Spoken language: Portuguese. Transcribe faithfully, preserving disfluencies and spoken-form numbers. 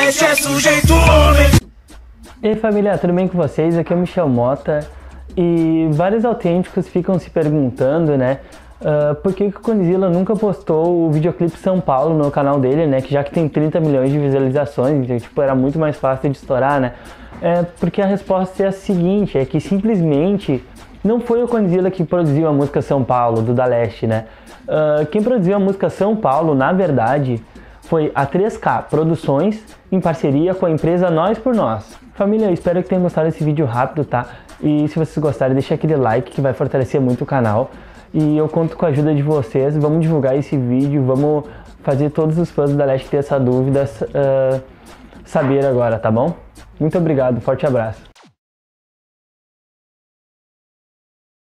Leste é sujeito homem. E aí família, tudo bem com vocês? Aqui é o Michel Mota e vários autênticos ficam se perguntando, né, uh, por que, que o Condzilla nunca postou o videoclipe São Paulo no canal dele, né, que já que tem trinta milhões de visualizações, então, tipo, era muito mais fácil de estourar, né? É porque a resposta é a seguinte, é que simplesmente não foi o Condzilla que produziu a música São Paulo, do Da Leste, né? Uh, quem produziu a música São Paulo, na verdade, foi a três K Produções, em parceria com a empresa Nós por Nós. Família, eu espero que tenham gostado desse vídeo rápido, tá? E se vocês gostarem, deixa aquele like que vai fortalecer muito o canal. E eu conto com a ajuda de vocês, vamos divulgar esse vídeo, vamos fazer todos os fãs do Da Leste ter essa dúvida uh, saber agora, tá bom? Muito obrigado, forte abraço.